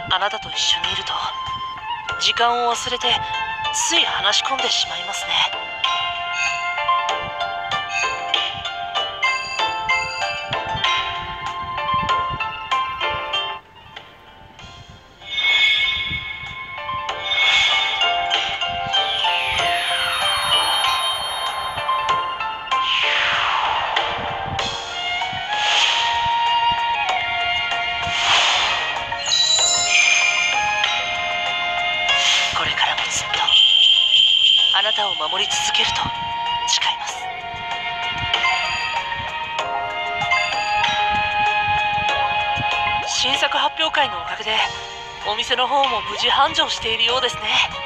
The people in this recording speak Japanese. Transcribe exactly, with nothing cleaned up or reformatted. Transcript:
あなたと一緒にいると時間を忘れてつい話し込んでしまいますね。これからもずっとあなたを守り続けると誓います。新作発表会のおかげでお店の方も無事繁盛しているようですね。